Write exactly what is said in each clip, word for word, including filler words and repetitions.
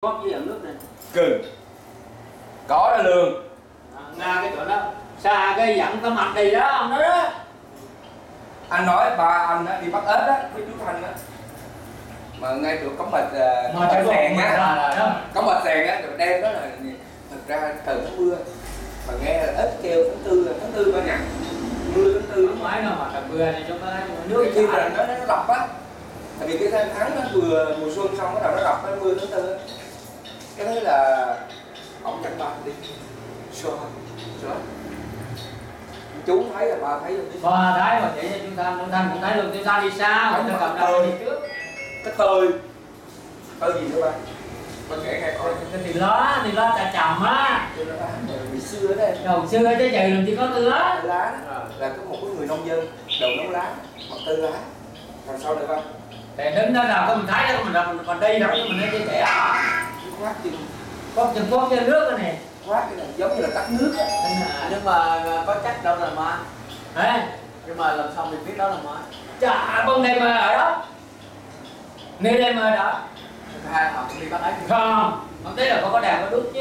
Có với dòng nước này. Cừng. Có đó Lương. À, Nga cái chỗ đó. Xa cái dẫn cái mặt đi đó ông nói đó. Anh nói ba anh á, đi bắt ếch á với chú Thanh á. Mà ngay chỗ cống bạch Mà cống sèn á. đó. Cống bạch sèn á, rồi đem đó là thực ra thời tháng mưa. Mà nghe là ếch kêu tháng tư là tháng tư ba nhặt. Mưa tháng tư Không phải đâu mà trời mưa này chúng ta thấy nước khi mà nó nó đập á. Tại vì cái tháng nó vừa mùa xuân xong bắt đầu nó đập nó mưa tháng tư á. Cái đấy là ông chẳng ba đi. Sao? Sao? Chú thấy là ba thấy luôn chứ. Ba thấy mà chỉ cho chúng ta chúng ta cũng thấy luôn chúng ta đi sao chúng ta cầm đầu đi trước. Cái tơi. Tơi gì nữa ba? Ba kể nghe coi. Cái thì lá thì lá trà trầm á. Cái lá bị xưa đấy. Đầu xưa chứ trời làm chỉ có từ lá. Lá là có một cái người nông dân đầu nấu lá, mặc tơi lá. Làm sao được không? Để đứng đó nào có mình thấy đó mình mình còn đi đâu mình nói trẻ à. Khoát chừng Có chừng có trên nước cái này. khoát cái này giống như là tắt nước á. Nhưng mà có chắc đâu là ma. Hả? Nhưng mà làm sao mình biết đó là ma? Chà bông này mà ở đó. Nơi đây mà đó. Hai họ cũng đi bắt ấy. Không, không thấy là có có đèn có đuốc chứ.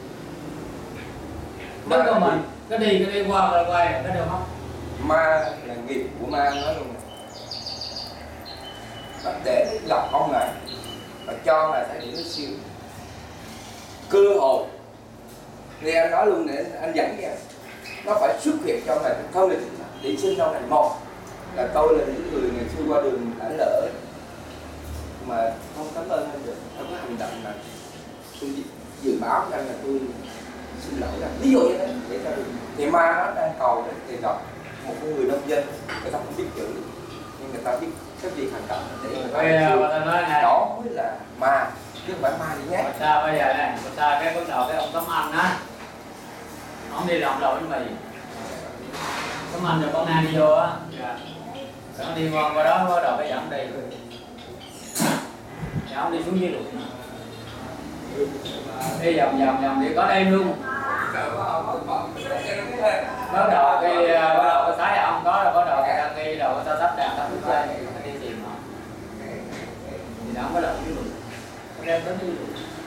Đuốc của mình, cái đi cái đi qua rồi quay cái được không? Ma là nghiệp của ma nói luôn. Nó để lọc con này và cho này thấy điểm nó siêu cơ hội thì anh nói luôn để anh dẫn cho nó phải xuất hiện trong này không được để sinh trong này. Một là tôi là những người ngày xưa qua đường đã lỡ mà không cảm ơn anh được, không có hành động là tôi dự báo cho anh là tôi xin lỗi rằng ví dụ như thế để cho được thì ma nó đang cầu đấy thì gặp một người nông dân người ta không biết chữ nhưng người ta biết cái gì hành động để người ta Bây đó mới là ma chứ không phải ma gì nhé. Sao bây giờ này, sao cái bắt đầu cái ông Tấm Anh á, ông đi lòng đầu với mì, Tấm Anh rồi con Nga đi vô á, nó đi ngon qua đó bắt đầu cái dẫn đi, thì ông đi xuống dưới luôn, đi vòng vòng vòng đi có đêm luôn, bắt đầu cái bắt đầu cái thái ông có rồi bắt đầu người ta nghi rồi người ta sắp đàn sắp bước dây đi tìm họ, thì nó bắt đầu dưới luôn. Đem tới đi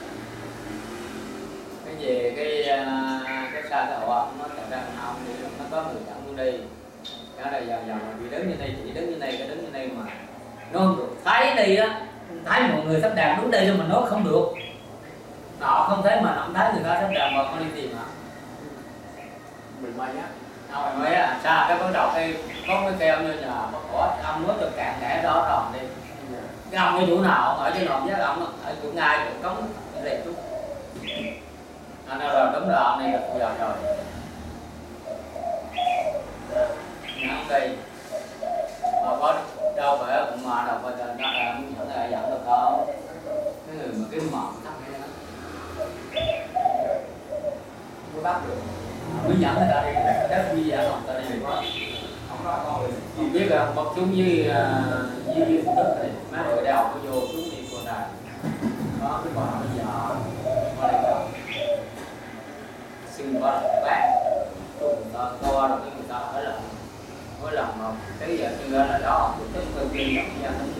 cái về cái cái xa cái hộ ông nó thành ra ông đi nó có người dẫn luôn đi cái này giờ giờ bị đứng như này chỉ đứng như này cái đứng như này mà nó không được thấy đi á thấy một người sắp đàn đúng đây nhưng mà nó không được họ không thấy mà nó không thấy người ta sắp đàn mà con đi tìm hả Mình may á. ông mới á xa cái bắt đầu cái có cái keo như nhà bắt cỏ ông mới được cạn đẻ đó rồi đi cái ông ở chỗ nào ông ở trên nọn với ông ở chỗ ngay chỗ cống đẹp chút anh nói rồi đúng rồi ông này được giờ rồi nhà ông đi mà có đâu phải cũng mà đâu phải là nó là muốn dẫn là dẫn được không cái người mà cái mọn thấp hay đó Mới bắt được. mới dẫn người ta đi đất đi dẫn người ta đi quá chị biết là ông bóc xuống với với với phụ đất này má người đeo có vô xuống đi con này đó cái con bây giờ qua đây rồi xin qua bác người ta to rồi cái người ta ở là mỗi lần mà cái giờ như là đó cũng tức cơ viên dẫn ra nó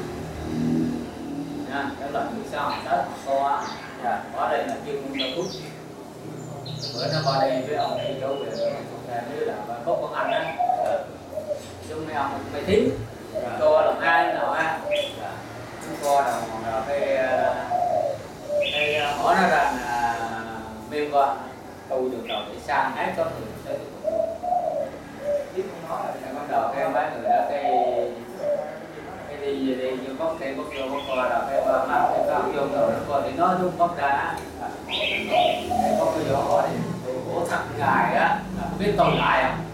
nha cái lần thứ sau tới to dạ qua đây là chuyên môn phút bữa nó qua đây với ông đi chỗ về như là có con anh á chung mấy ông mấy thím cô làm ai nào á cô là cái cái hỏi nó rằng miêu con tu được rồi để sang hết có người tới biết không nói là bắt đầu cái mấy người đó cái cái đi về đi như bóc cây bóc vô bóc qua rồi cái ba mặt cái cao vô rồi nó coi thì nó luôn bóc ra cái bóc vô hỏi thì của thật ngài á không biết tôi lại không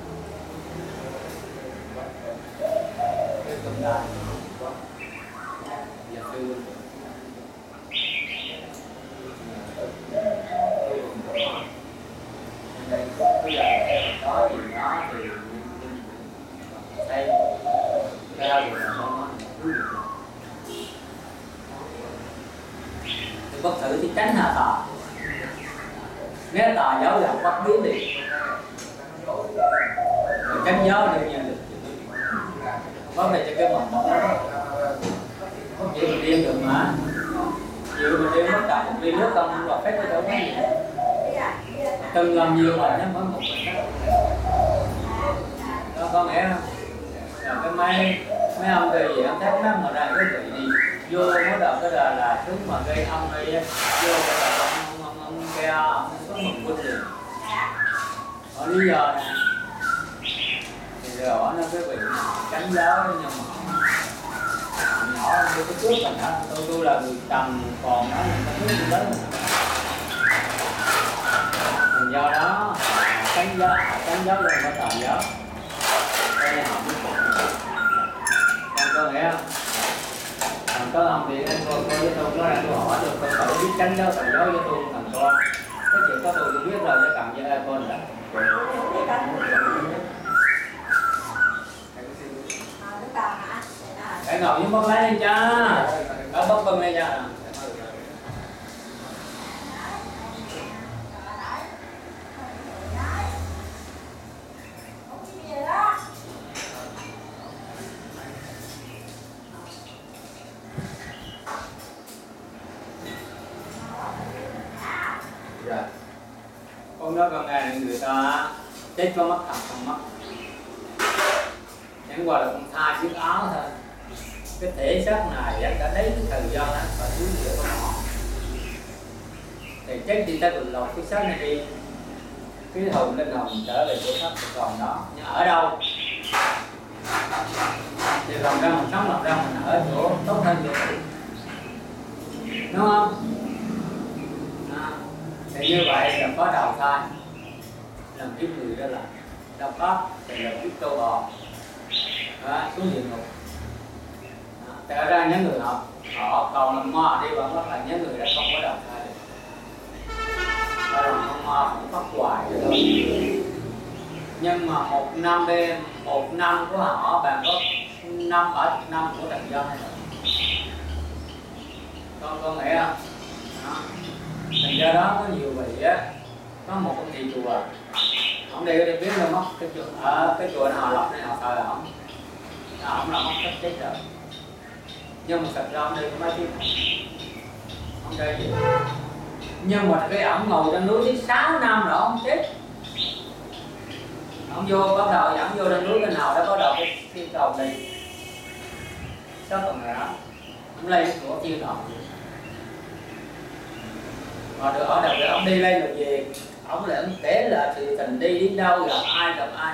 biết tôi lại giờ tư đây bây giờ có gì đó thì đây ra được là con nó thì bất thử thì tránh hạ tà nếu tà giáo là bắt biến đi tránh giáo đương nhiên được có này cho cái mầm không chỉ mình điên được mà chịu mình đi mất cả một ly nước không và phép cái chỗ cái gì từng làm nhiều mà nó mới một mình đó, có nghĩa không? Rồi cái máy mấy ông thì gì ông thép nắm mà ra cái vị gì vô mới đầu cái là là chúng mà gây ông đây vô cái là ông ông ông kia ông có mừng quân liền có lý do nè thì rõ nó cái vị cánh giáo nhưng mà nhỏ tôi có trước rồi hả tôi tôi là người tầm còn nó là cái nước lớn mình do đó cánh gió cánh gió lên có tầm gió đây là học con có nghĩa không còn có ông thì anh cô cô với tôi có là tôi hỏi được tôi phải biết cánh gió tầm gió với tôi thằng con cái chuyện có tôi tôi biết rồi để cầm với ai con nữa cái ngồi với bóc lấy lên cha ở bóc bưng lên cha con đó con nghe người ta chết có mắt thật không mắt chẳng qua là con tha chiếc áo thôi cái thể xác này đã lấy cái thời gian đó và xuống giữa con họ thì chết đi ta được lột cái xác này đi cái hồn linh hồn trở về chỗ thấp còn đó nhưng ở đâu thì lòng ra mình sống lòng ra mình ở chỗ tốt hơn nhiều đúng không à, thì như vậy là có đầu thai làm kiếp người đó là đâu có thì là kiếp trâu bò đó, xuống địa ngục thì ở ra những người họ họ còn làm mò đi vẫn là những người đã không có đầu thai được đó là con mò cũng phát hoài vậy thôi nhưng mà một năm đêm một năm của họ bạn có năm bảy chục năm của trần dân hay là con con nghĩ không đó. Thành ra đó có nhiều vị á có một công ty chùa ông đi đi biết đâu mất cái chùa ở cái chùa nào lọc này họ thời ổng ổng là mất cách chết rồi nhưng mà thật ra ông đây có mấy tiếng ông đây gì nhưng mà cái ổng ngồi trên núi đến sáu năm rồi ông chết ông vô bắt đầu dẫn vô trên núi cái nào đó bắt đầu cái thiên cầu đi sao còn người đó ông lên của thiên cầu mà được ở đâu để ông đi lên rồi về ông lại ông kể là sự tình đi đến đâu gặp ai gặp ai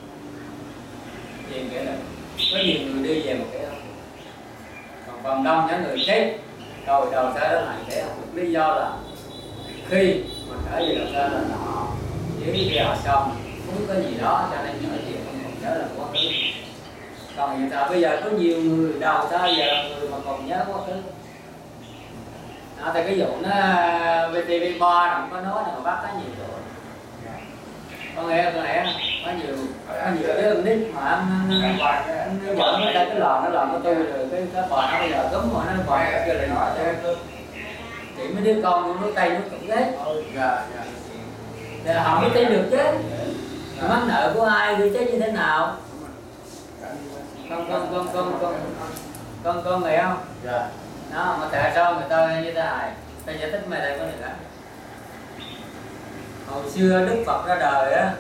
về kể là có nhiều người đi về một cái không còn phần đông những người chết rồi đầu xe đó lại để không lý do là khi mà trở về đầu xe là họ với giờ xong muốn có gì đó cho nên trở về không còn nhớ là quá khứ còn hiện tại bây giờ có nhiều người đầu xa giờ là người mà còn nhớ quá khứ đó, thì cái vụ nó vê tê vê ba không có nói là bắt có nhiều rồi con nghe con nghe có nhiều có nhiều cái con nít mà anh nó vợ nó cái lò nó làm của tôi rồi cái cái bà nó bây giờ cấm mà nó còn cái lại nói cho thì mấy đứa con nó tay nó cũng thế thì họ mới tin được chứ mắc nợ của ai đi chứ như thế nào con con con con con con con nghe không đó mà tại sao người ta như thế này ta giải thích mày đây có được đó hồi xưa Đức Phật ra đời á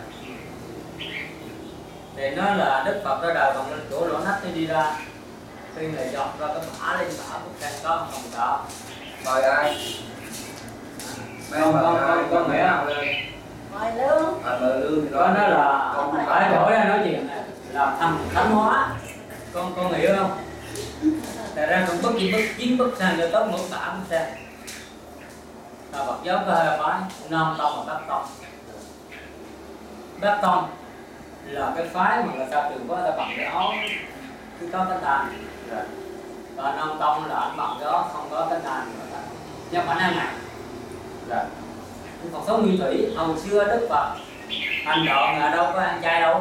thì nó là Đức Phật ra đời còn lên chỗ lỗ nách đi ra khi người dọn ra cái bả lên bả cũng đang có không có mời ai con con con con nghĩa không mời Lương à, mời Lương thì đó nó là ở chỗ ra nói chuyện này là thằng thánh hóa con con hiểu không tại ra con bất gì bất chín bất sang cho tốt một cả bất sang là Phật giáo có hai phái Nam Tông và Bắc Tông Bắc Tông là cái phái mà người ta thường có người ta bằng cái áo cứ có cái tàn và Nam Tông là anh bằng cái áo không có cái tàn nhưng mà năng này còn số nguyên thủy hồi xưa Đức Phật hành đoạn là đâu có ăn chay đâu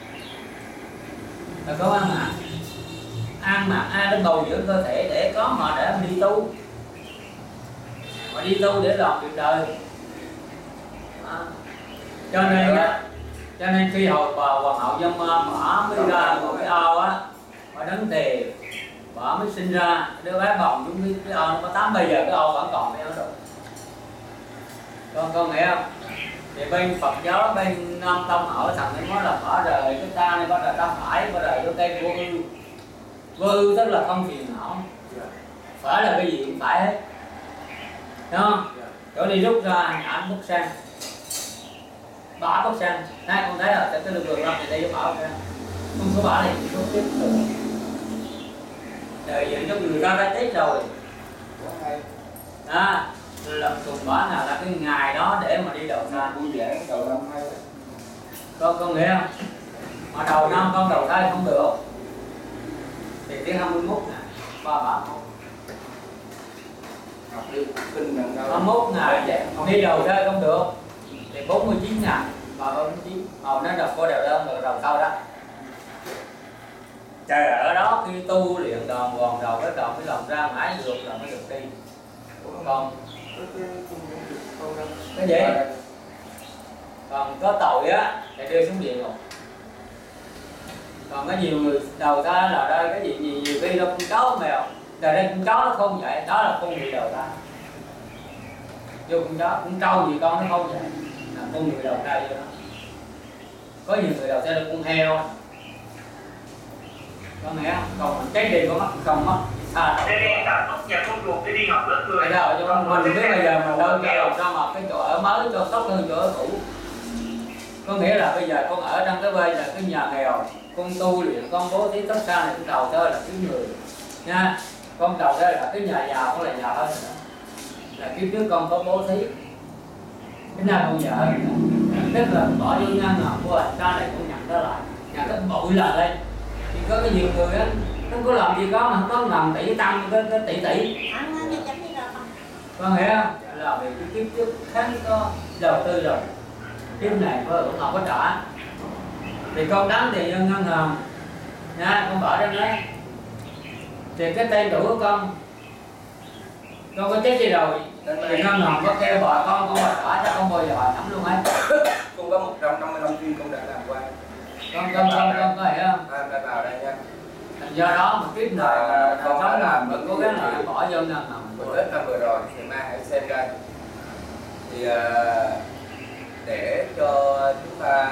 là có ăn mặn ăn mặn ai để bồi dưỡng cơ thể để có mà để đi tu mà đi tu để làm việc đời à. cho nên đó cho nên khi hồi bà hoàng hậu Dâm Ma mở mới ra một cái ao á mà đấng tiền bà mới sinh ra đứa bé bồng chúng cái cái o nó có tám bây giờ cái o vẫn còn mấy ở đâu. Con con nghe không? Thì bên Phật giáo bên Nam Tông ở thằng ấy nói là bỏ đời cái ta này, bỏ đời ta phải, bỏ đời cái cây vô ưu. Vô ưu tức là không phiền não, phải là cái gì cũng phải hết, đúng không? Chỗ đi rút ra ảnh bút sang, bỏ bút sang, nay con thấy là cái đường đường đó thì đây bỏ ra, không có bỏ thì không tiếp tục. Đời vậy cho người ta đã chết rồi, à, làm cùng bỏ nào là cái ngày đó để mà đi đầu thai. Vui vẻ đầu năm hay. Con con nghe không? Mà đầu năm con đầu thai không được, thì tới hai mươi mốt ngày, ba ba mốt. Học đi kinh lần đâu. hai mươi mốt ngày đi đầu thai không được, thì bốn mươi chín ngày, ba bốn mươi chín, màu nó đọc có đều đơn được đầu sau đó. Trời ở đó khi tu luyện đòn gòn đầu cái đầu cái lòng ra mãi được là mới được đi. Còn cái gì? Còn có tội á thì đưa xuống địa ngục. Còn có nhiều người đầu thai là đây cái gì gì nhiều khi đâu con chó mèo, đời đây con chó nó không vậy, đó là con người đầu thai. Vô con chó, con trâu gì con nó không vậy, là con người đầu thai vô đó. Có nhiều người đầu thai là con heo, có nghe không? Còn cái gì có mắt không mất xa Thế đi tạm tốt nhà công cuộc để đi học lớp người. Thế nào cho mình biết bây giờ mình đâu cho làm sao mà cái chỗ ở mới cho tốt hơn chỗ ở cũ. Có nghĩa là bây giờ con ở trong cái bây giờ cái nhà nghèo, con tu luyện, con bố thí tốt xa này, con đầu thơ là cái người nha, con đầu thơ là cái nhà giàu, con là giàu hơn nữa, là kiếp trước con có bố thí, cái nào con giàu hơn nữa, tức là bỏ vô ngăn ngầm của anh, sau này con nhận đó lại, nhận cái bụi là lên, thì có cái nhiều người á, nó có làm gì có mà không có làm tỷ tăng cái, cái tỷ tỷ, Ăn ăn chấm đi rồi không? con hiểu không? Là vì cái kiếp trước kháng có đầu tư rồi, kiếp này có cũng không có trả, thì con đóng tiền cho ngân hàng nha, con bỏ ra đấy, thì cái tên đủ của con con có chết đi rồi thì ngân hàng có kêu bỏ con con mà trả cho con bao giờ bà thấm luôn ấy. Con có một trăm năm mươi lăm phim con đã làm qua. Con con con con có hiểu không? À, đã vào đây nha. Do đó một kiếp này À, con con đã sống làm mình cố gắng là bỏ vô ngân hàng. Bữa Tết năm vừa rồi thì mai hãy xem đây. Thì à, để cho chúng ta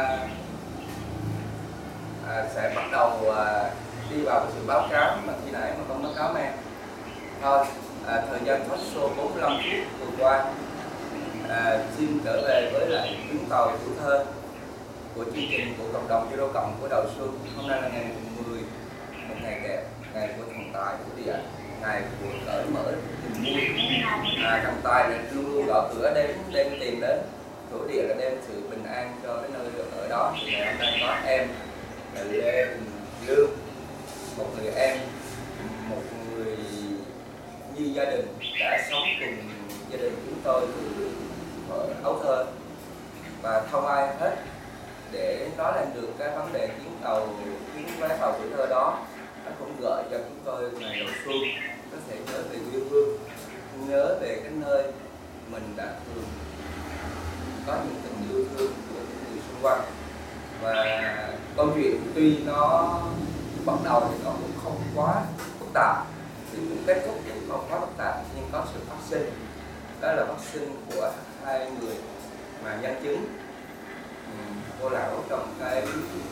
à, sẽ bắt đầu à, đi vào cái sự báo cáo mà khi nãy mà con báo cáo em thôi. À, thời gian talk show bốn mươi lăm phút vừa qua, à, xin trở về với lại chuyến tàu tuổi thơ của chương trình của cộng đồng Zero Cộng của đầu xuân. Hôm nay là ngày mười, một ngày đẹp, ngày của thần tài của địa, ngày của cởi mở tình vui. À, thần tài là luôn luôn gõ cửa đem đem tiền đến, thổ địa là đem sự bình an cho cái nơi ở đó. Thì ngày hôm nay có em là Lê Lương, một người em, một người như gia đình đã sống cùng gia đình chúng tôi từ ấu thơ và không ai hết để nói lên được cái vấn đề chuyến tàu chuyến vé tàu tuổi thơ đó. Nó cũng gợi cho chúng tôi ngày đầu xuân, nó sẽ nhớ về quê hương, nhớ về cái nơi mình đã thường có những tình yêu thương của những người xung quanh. Và câu chuyện tuy nó bắt đầu thì nó cũng không quá phức tạp, thì cũng kết thúc cũng không quá phức tạp, nhưng có sự phát sinh, đó là phát sinh của hai người mà nhân chứng cô lão trong cái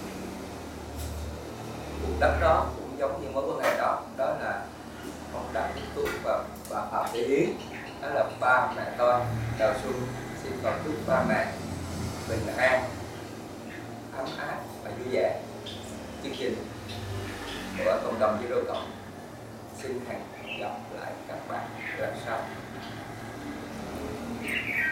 cuộc đất đó cũng giống như mối quan hệ đó, đó là ông Đặng Đức Tuấn và bà Phạm Thị Yến, đó là ba mẹ con. Đầu xuân xin cầu chúc ba mẹ bình an, ấm áp và vui vẻ. Chương trình của cộng đồng Zero Cộng xin hẹn gặp lại các bạn lần sau.